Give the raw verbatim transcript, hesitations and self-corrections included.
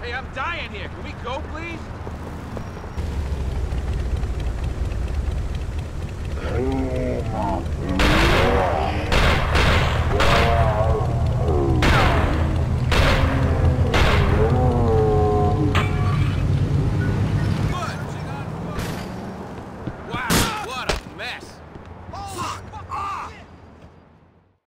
Hey, I'm dying here. Can we go, please?